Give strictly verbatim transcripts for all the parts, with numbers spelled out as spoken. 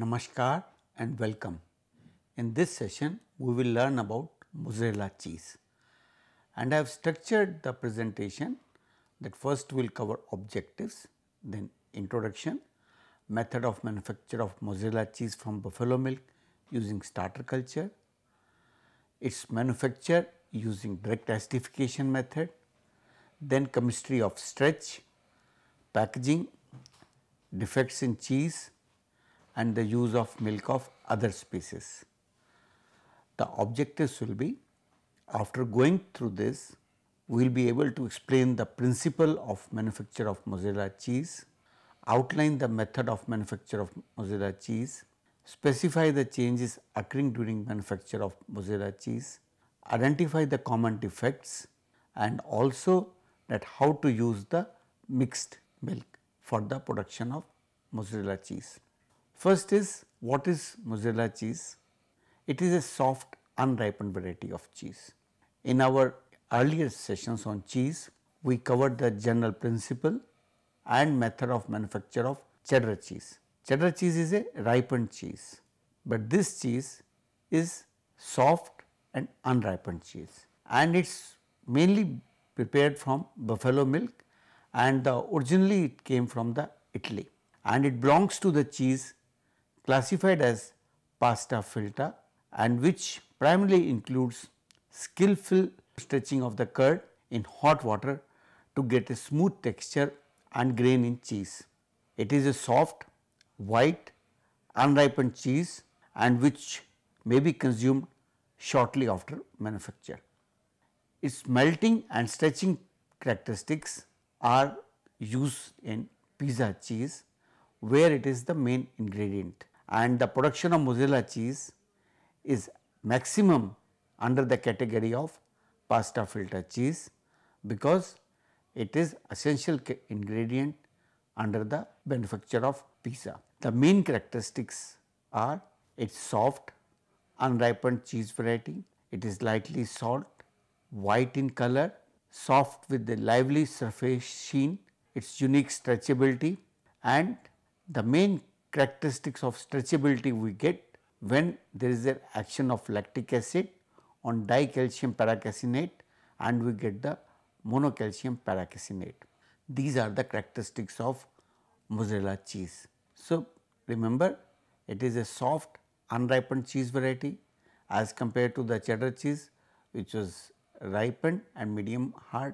Namaskar and welcome. In this session, we will learn about mozzarella cheese. And I have structured the presentation that first we will cover objectives, then introduction, method of manufacture of mozzarella cheese from buffalo milk using starter culture, its manufacture using direct acidification method, then chemistry of stretch, packaging, defects in cheese, and the use of milk of other species. The objectives will be, after going through this, we will be able to explain the principle of manufacture of mozzarella cheese, outline the method of manufacture of mozzarella cheese, specify the changes occurring during manufacture of mozzarella cheese, identify the common defects, and also that how to use the mixed milk for the production of mozzarella cheese. First is, what is mozzarella cheese? It is a soft unripened variety of cheese. In our earlier sessions on cheese, we covered the general principle and method of manufacture of cheddar cheese. Cheddar cheese is a ripened cheese, but this cheese is soft and unripened cheese, and it is mainly prepared from buffalo milk, and the originally it came from the Italy, and it belongs to the cheese classified as pasta filta, and which primarily includes skillful stretching of the curd in hot water to get a smooth texture and grain in cheese. It is a soft, white, unripened cheese and which may be consumed shortly after manufacture. Its melting and stretching characteristics are used in pizza cheese, where it is the main ingredient, and the production of mozzarella cheese is maximum under the category of pasta filter cheese, because it is essential ingredient under the manufacture of pizza. The main characteristics are its soft unripened cheese variety, it is lightly salt, white in color, soft with the lively surface sheen, its unique stretchability, and the main characteristics of stretchability we get when there is an action of lactic acid on dicalcium paracalcinate and we get the monocalcium paracalcinate. These are the characteristics of mozzarella cheese. So, remember, it is a soft unripened cheese variety as compared to the cheddar cheese, which was ripened and medium hard.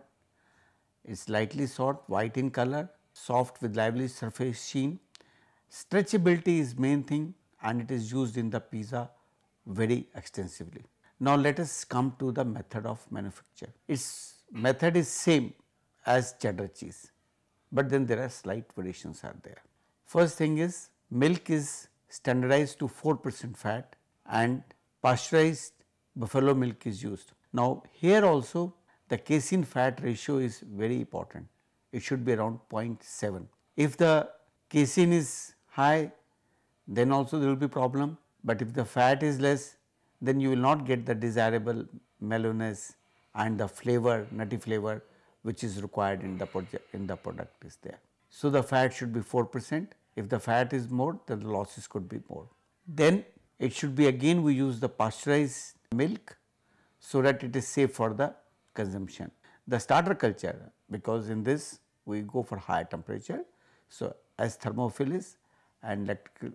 It is lightly salt, white in color, soft with lively surface sheen. Stretchability is main thing and it is used in the pizza very extensively. Now, let us come to the method of manufacture. Its method is same as cheddar cheese, but then there are slight variations are there. First thing is, milk is standardized to four percent fat and pasteurized buffalo milk is used. Now, here also the casein fat ratio is very important. It should be around zero point seven. If the casein is high, then also there will be problem, but if the fat is less, then you will not get the desirable mellowness and the flavor, nutty flavor which is required in the project, in the product is there. So, the fat should be four percent. If the fat is more, then the losses could be more. Then it should be, again we use the pasteurized milk so that it is safe for the consumption. The starter culture, because in this we go for higher temperature. So, as thermophilus and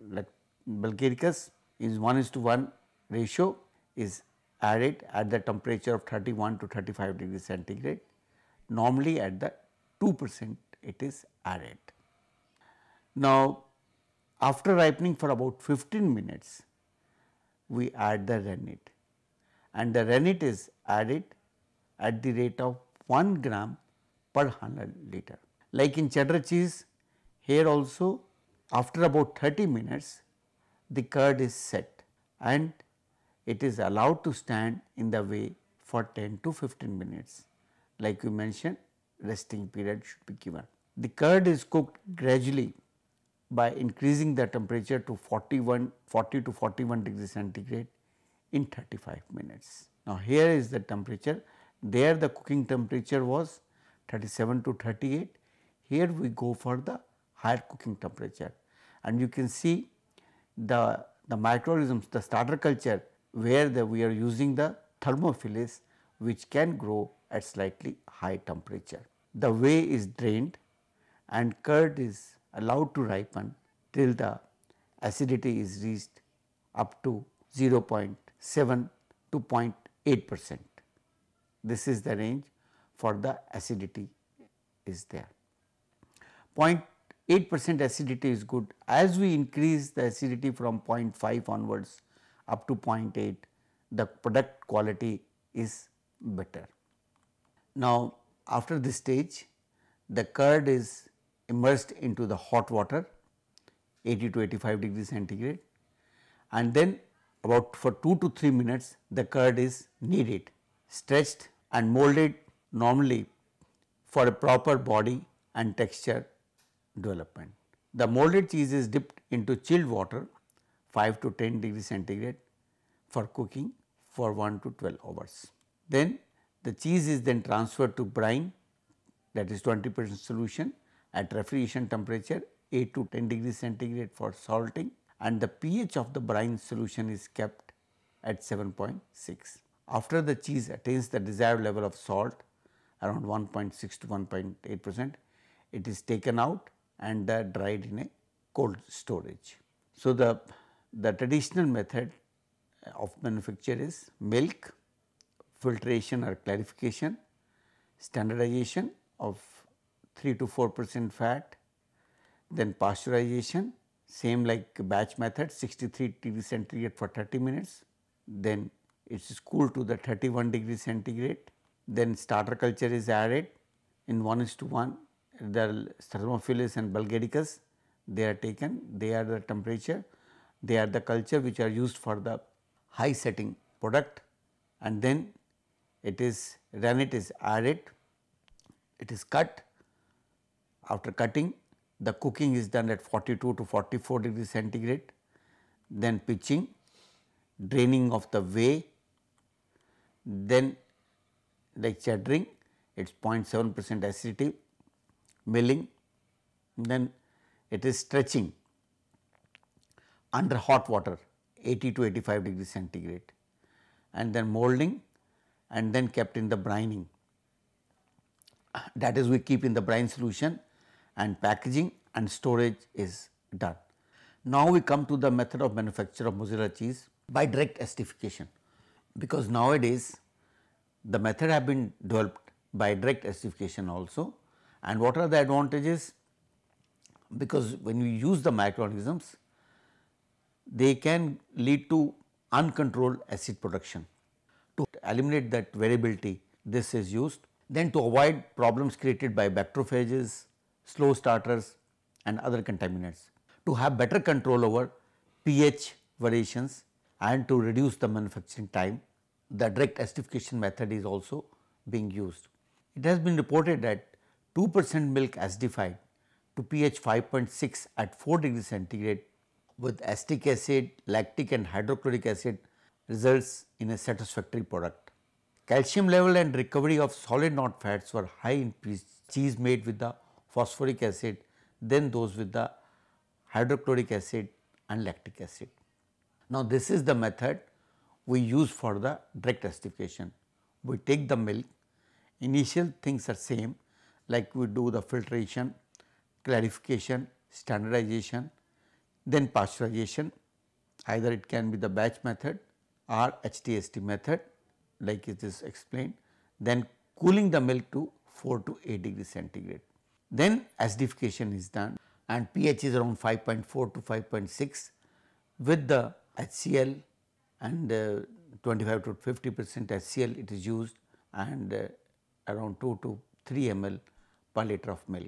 Bulgaricus is one is to one ratio is added at the temperature of thirty-one to thirty-five degrees centigrade. Normally at the two percent it is added. Now, after ripening for about fifteen minutes, we add the rennet, and the rennet is added at the rate of one gram per one hundred liter. Like in cheddar cheese, here also after about thirty minutes the curd is set and it is allowed to stand in the whey for ten to fifteen minutes. Like we mentioned, resting period should be given. The curd is cooked gradually by increasing the temperature to forty-one, forty to forty-one degrees centigrade in thirty-five minutes. Now, here is the temperature. There the cooking temperature was thirty-seven to thirty-eight. Here we go for the higher cooking temperature, and you can see the, the microorganisms, the starter culture where the, we are using the thermophilus which can grow at slightly high temperature. The whey is drained and curd is allowed to ripen till the acidity is reached up to zero point seven to zero point eight percent. This is the range for the acidity is there. zero point eight percent acidity is good. As we increase the acidity from zero point five onwards up to zero point eight, the product quality is better. Now, after this stage, the curd is immersed into the hot water eighty to eighty-five degrees centigrade, and then about for two to three minutes the curd is kneaded, stretched and molded normally for a proper body and texture development. The molded cheese is dipped into chilled water five to ten degrees centigrade for cooking for one to twelve hours. Then the cheese is then transferred to brine, that is twenty percent solution at refrigeration temperature eight to ten degrees centigrade for salting, and the pH of the brine solution is kept at seven point six. After the cheese attains the desired level of salt around one point six to one point eight percent, it is taken out and uh, dried in a cold storage. So, the, the traditional method of manufacture is milk, filtration or clarification, standardization of three to four percent fat, then pasteurization, same like batch method sixty-three degrees centigrade for thirty minutes, then it is cooled to the thirty-one degrees centigrade, then starter culture is added in one is to one, the Thermophilus and Bulgaricus they are taken, they are the temperature, they are the culture which are used for the high setting product, and then it is rennet is added, it is cut. After cutting, the cooking is done at forty-two to forty-four degrees centigrade, then pitching, draining of the whey, then like cheddaring, it is zero point seven percent acidity, milling, then it is stretching under hot water eighty to eighty-five degrees centigrade, and then molding and then kept in the brining, that is we keep in the brine solution, and packaging and storage is done. Now, we come to the method of manufacture of mozzarella cheese by direct acidification, because nowadays the method have been developed by direct acidification also. And what are the advantages? Because when we use the microorganisms, they can lead to uncontrolled acid production. To eliminate that variability, this is used. Then to avoid problems created by bacteriophages, slow starters and other contaminants, to have better control over pH variations and to reduce the manufacturing time, the direct acidification method is also being used. It has been reported that two percent milk acidified to pH five point six at four degrees centigrade with acetic acid, lactic and hydrochloric acid results in a satisfactory product. Calcium level and recovery of solid not fats were high in cheese made with the phosphoric acid than those with the hydrochloric acid and lactic acid. Now, this is the method we use for the direct acidification. We take the milk, initial things are same like we do the filtration, clarification, standardization, then pasteurization, either it can be the batch method or H T S T method like it is explained, then cooling the milk to four to eight degrees centigrade. Then acidification is done and pH is around five point four to five point six with the H C l and uh, twenty-five to fifty percent H C l it is used, and uh, around two to three milliliters per liter of milk.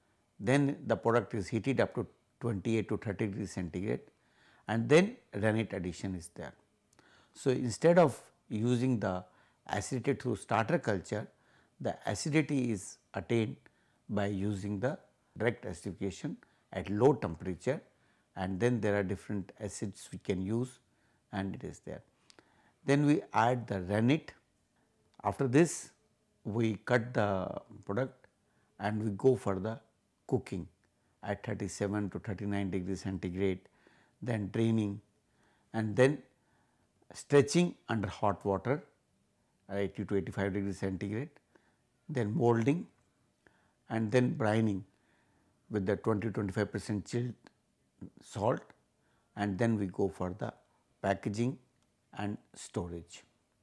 Then the product is heated up to twenty-eight to thirty degrees centigrade, and then rennet addition is there. So, instead of using the acidity through starter culture, the acidity is attained by using the direct acidification at low temperature, and then there are different acids we can use and it is there. Then we add the rennet. After this we cut the product and we go for the cooking at thirty-seven to thirty-nine degrees centigrade. then draining, and then stretching under hot water eighty to eighty-five degrees centigrade, then molding, and then brining with the twenty to twenty-five percent chilled salt, and then we go for the packaging and storage.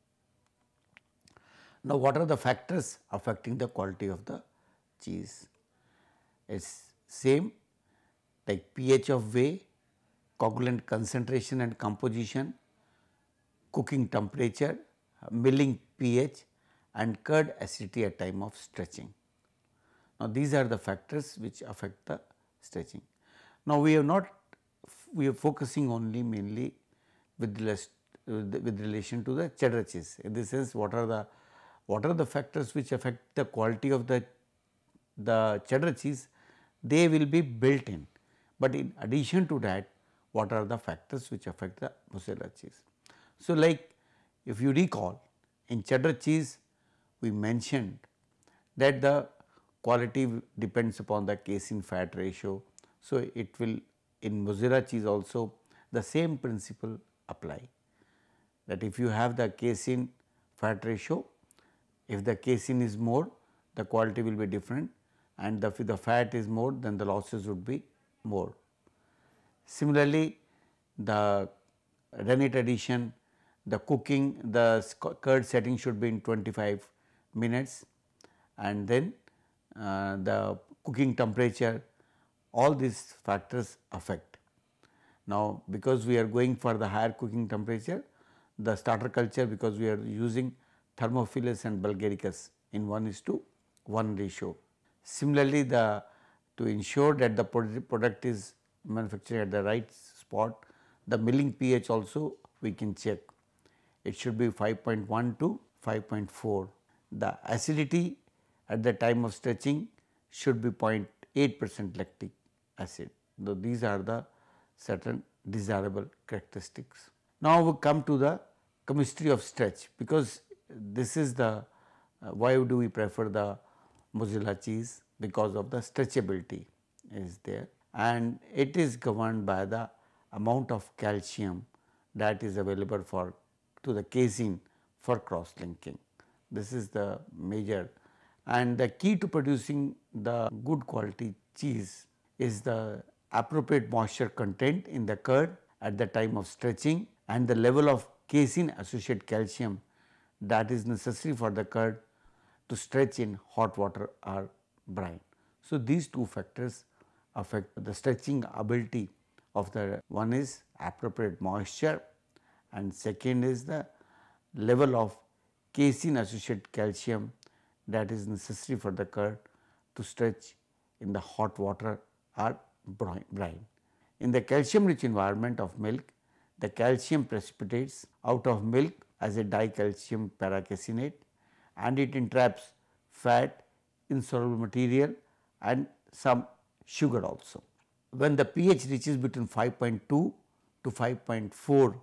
Now, what are the factors affecting the quality of the cheese? It is same like pH of whey, coagulant concentration and composition, cooking temperature, milling pH, and curd acidity at time of stretching. Now, these are the factors which affect the stretching. Now, we are not we are focusing only mainly with, with relation to the cheddar cheese. In this sense, what are the what are the factors which affect the quality of the the cheddar cheese? They will be built in, but in addition to that, what are the factors which affect the mozzarella cheese? So, like if you recall, in cheddar cheese we mentioned that the quality depends upon the casein fat ratio. So, it will in mozzarella cheese also the same principle apply, that if you have the casein fat ratio, if the casein is more, the quality will be different, and the, if the fat is more, then the losses would be more. Similarly, the rennet addition, the cooking, the curd setting should be in twenty-five minutes, and then uh, the cooking temperature, all these factors affect. Now, because we are going for the higher cooking temperature, the starter culture, because we are using Thermophilus and Bulgaricus in one is to one ratio. Similarly, the to ensure that the product is manufactured at the right spot, the milling pH also we can check. It should be five point one to five point four. The acidity at the time of stretching should be zero point eight percent lactic acid. Though these are the certain desirable characteristics. Now, we come to the chemistry of stretch, because this is the uh, why do we prefer the mozzarella cheese, because of the stretchability is there, and it is governed by the amount of calcium that is available for to the casein for cross linking. This is the major, and the key to producing the good quality cheese is the appropriate moisture content in the curd at the time of stretching, and the level of casein associated calcium that is necessary for the curd to stretch in hot water or brine. So, these two factors affect the stretching ability of the one is appropriate moisture, and second is the level of casein associated calcium that is necessary for the curd to stretch in the hot water or brine. In the calcium rich environment of milk, the calcium precipitates out of milk as a dicalcium paracaseinate, and it entraps fat, insoluble material, and some sugar also. When the pH reaches between five point two to five point four,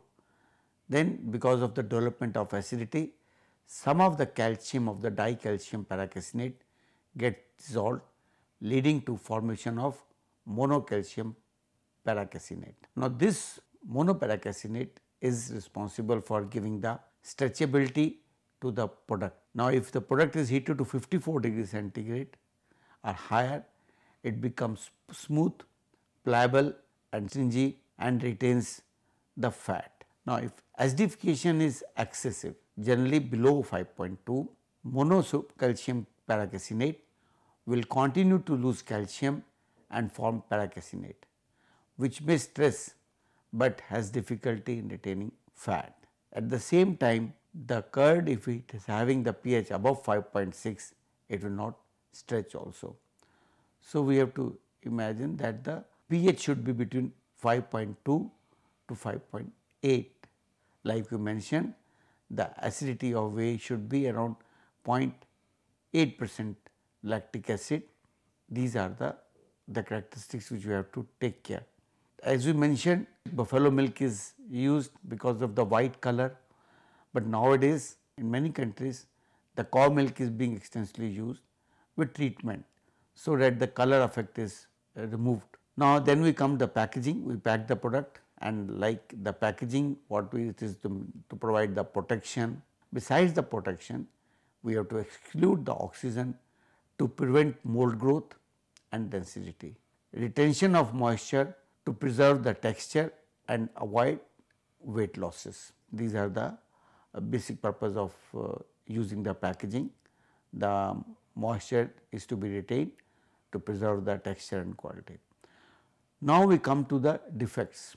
then because of the development of acidity, some of the calcium of the dicalcium paracaseinate gets dissolved, leading to formation of monocalcium paracaseinate. Now, this monoparacaseinate is responsible for giving the stretchability to the product. Now, if the product is heated to fifty-four degrees centigrade or higher, it becomes smooth, pliable and stringy and retains the fat. Now, if acidification is excessive, generally below five point two, monocalcium paracaseinate will continue to lose calcium and form paracaseinate, which may stress but has difficulty in retaining fat. At the same time, the curd, if it is having the pH above five point six, it will not stretch also. So, we have to imagine that the pH should be between five point two to five point eight. Like you mentioned, the acidity of whey should be around zero point eight percent lactic acid. These are the, the characteristics which we have to take care. As we mentioned, buffalo milk is used because of the white color, but nowadays in many countries the cow milk is being extensively used with treatment, so that the color effect is uh, removed. Now, then we come to the packaging. We pack the product and like the packaging, what we, it is to, to provide the protection. Besides the protection, we have to exclude the oxygen to prevent mold growth and density. Retention of moisture to preserve the texture and avoid weight losses. These are the uh, basic purpose of uh, using the packaging. The moisture is to be retained to preserve the texture and quality. Now we come to the defects.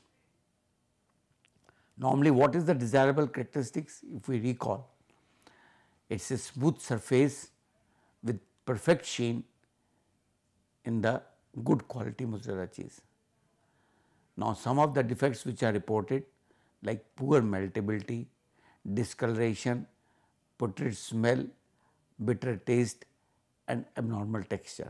Normally, what is the desirable characteristics? If we recall, it is a smooth surface with perfect sheen in the good quality mozzarella cheese. Now, some of the defects which are reported like poor meltability, discoloration, putrid smell, bitter taste and abnormal texture.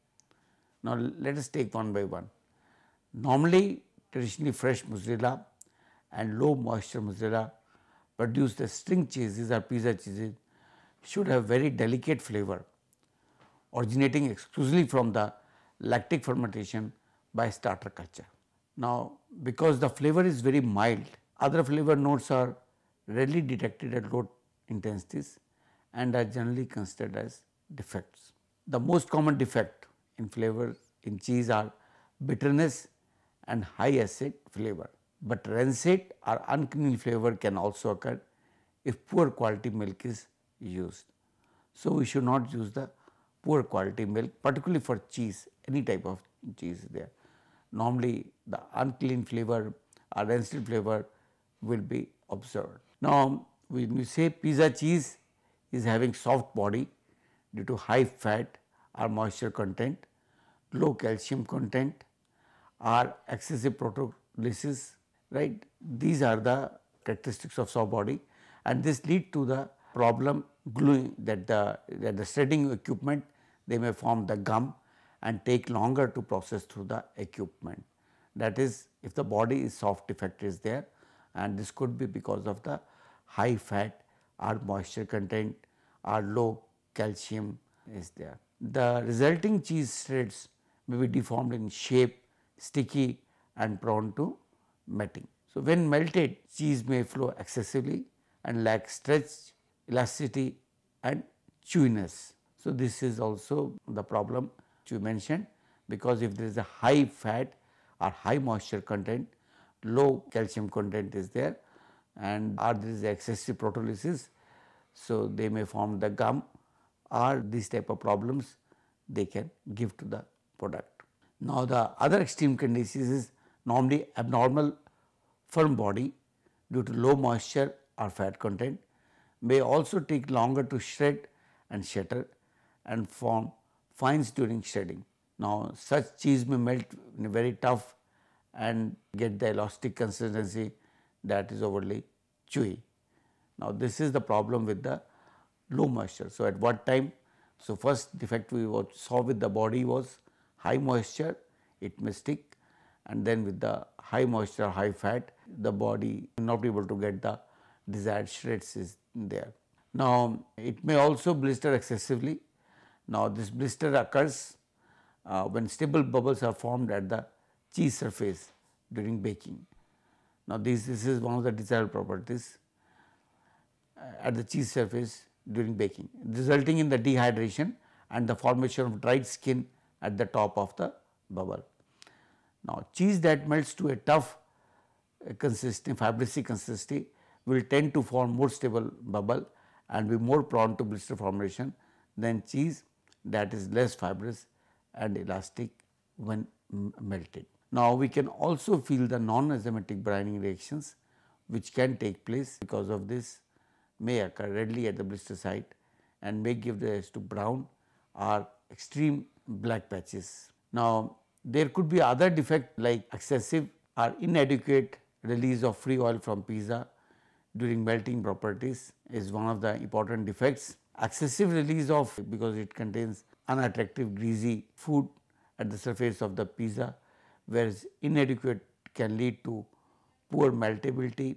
Now, let us take one by one. Normally, traditionally fresh mozzarella and low moisture mozzarella produced the string cheeses or pizza cheeses should have very delicate flavor originating exclusively from the lactic fermentation by starter culture. Now, because the flavor is very mild, other flavor notes are readily detected at low intensities and are generally considered as defects. The most common defect in flavor in cheese are bitterness and high acid flavor, but rancid or unclean flavor can also occur if poor quality milk is used. So, we should not use the poor quality milk, particularly for cheese, any type of cheese there. Normally, the unclean flavor or rancid flavor will be observed. Now, when we say pizza cheese is having soft body due to high fat or moisture content, low calcium content or excessive proteolysis, right. These are the characteristics of soft body, and this lead to the problem gluing, that the, that the shredding equipment, they may form the gum and take longer to process through the equipment. That is, if the body is soft, defect is there, and this could be because of the high fat or moisture content or low calcium is there. The resulting cheese shreds may be deformed in shape, sticky and prone to melting. So, when melted, cheese may flow excessively and lack stretch, elasticity and chewiness. So, this is also the problem which you mentioned, because if there is a high fat or high moisture content, low calcium content is there, and or there is excessive proteolysis, so they may form the gum, or these type of problems they can give to the product. Now, the other extreme conditions is normally abnormal firm body due to low moisture or fat content, may also take longer to shred and shatter and form fines during shredding. Now, such cheese may melt very tough and get the elastic consistency that is overly chewy. Now, this is the problem with the low moisture. So, at what time? So, first defect we saw with the body was high moisture, it may stick, and then with the high moisture, high fat, the body will not be able to get the desired shreds is there. Now, it may also blister excessively. Now, this blister occurs uh, when stable bubbles are formed at the cheese surface during baking. Now, this, this is one of the desirable properties uh, at the cheese surface during baking, resulting in the dehydration and the formation of dried skin at the top of the bubble. Now, cheese that melts to a tough uh, consistency, fibrous consistency, will tend to form more stable bubble and be more prone to blister formation than cheese that is less fibrous and elastic when melted. Now, we can also feel the non-enzymatic brining reactions which can take place because of this, may occur readily at the blister site and may give rise to brown or extreme black patches. Now, there could be other defect like excessive or inadequate release of free oil from pizza during melting properties is one of the important defects. Excessive release of, because it contains unattractive greasy food at the surface of the pizza, whereas inadequate can lead to poor meltability,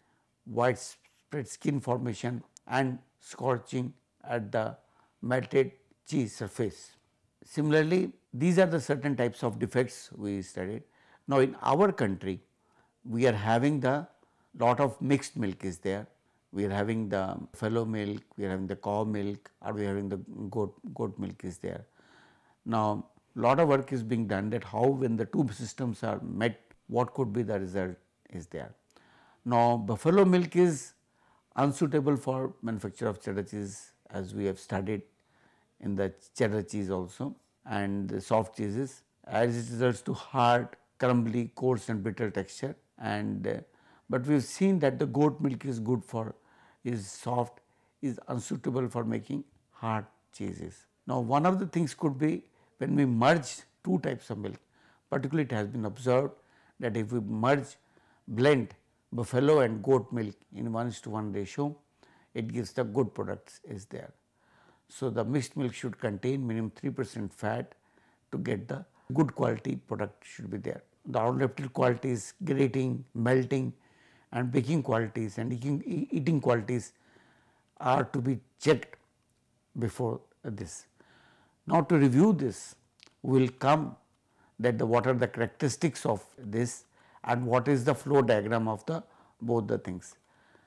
widespread skin formation and scorching at the melted cheese surface. Similarly, these are the certain types of defects we studied. Now, in our country, we are having the lot of mixed milk is there. We are having the buffalo milk, we are having the cow milk, or we are having the goat, goat milk is there. Now, lot of work is being done that how when the two systems are met, what could be the result is there. Now, buffalo milk is unsuitable for manufacture of cheddar cheese, as we have studied in the cheddar cheese also, and the soft cheeses, as it results to hard, crumbly, coarse and bitter texture. And uh, but we have seen that the goat milk is good for, is soft, is unsuitable for making hard cheeses. Now, one of the things could be when we merge two types of milk, particularly it has been observed that if we merge, blend buffalo and goat milk in one is to one ratio, it gives the good products is there. So, the mixed milk should contain minimum three percent fat to get the good quality product should be there. The organoleptic qualities, grating, melting and baking qualities and eating, eating qualities are to be checked before this. Now, to review this, we will come that the what are the characteristics of this and what is the flow diagram of the both the things.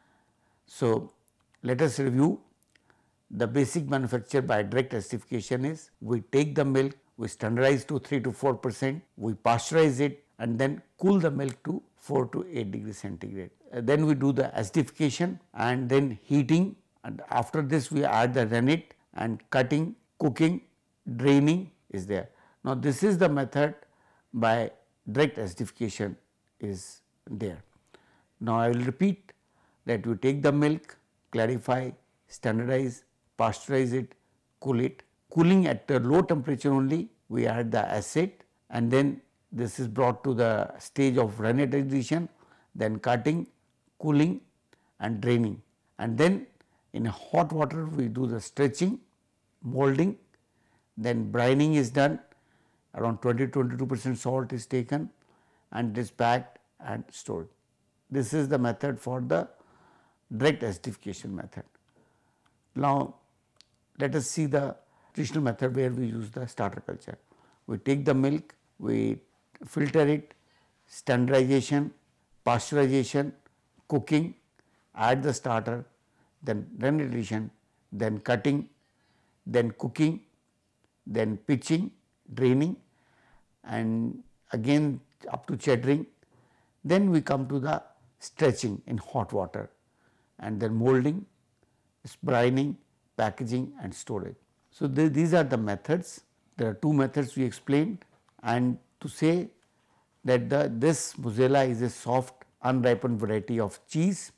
So, let us review. The basic manufacture by direct acidification is we take the milk, we standardize to three to four percent, we pasteurize it and then cool the milk to four to eight degrees centigrade. Uh, then we do the acidification and then heating, and after this we add the rennet and cutting, cooking, draining is there. Now, this is the method by direct acidification is there. Now, I will repeat that you take the milk, clarify, standardize, pasteurize it, cool it. Cooling at a low temperature only, we add the acid and then this is brought to the stage of rennet addition, then cutting, cooling and draining, and then in hot water we do the stretching, molding, then brining is done, around twenty to twenty-two percent salt is taken and it is packed and stored. This is the method for the direct acidification method. Now, let us see the traditional method where we use the starter culture. We take the milk, we filter it, standardization, pasteurization, cooking, add the starter, then rennet addition, then cutting, then cooking, then pitching, draining and again up to cheddaring. Then we come to the stretching in hot water and then molding, brining, packaging and storage. So, th these are the methods. There are two methods we explained, and to say that the this mozzarella is a soft unripened variety of cheese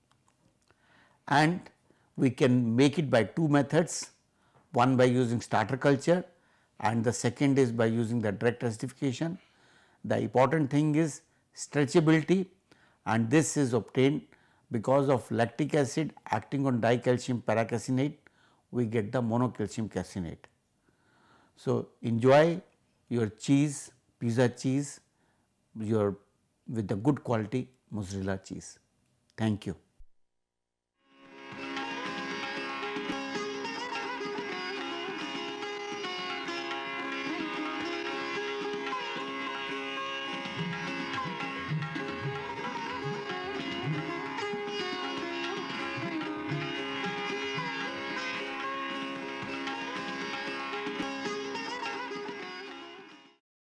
and we can make it by two methods, one by using starter culture and the second is by using the direct acidification. The important thing is stretchability, and this is obtained because of lactic acid acting on dicalcium paracalcinate, we get the monocalcium calcinate. So, enjoy your cheese, pizza cheese, your with the good quality mozzarella cheese. Thank you.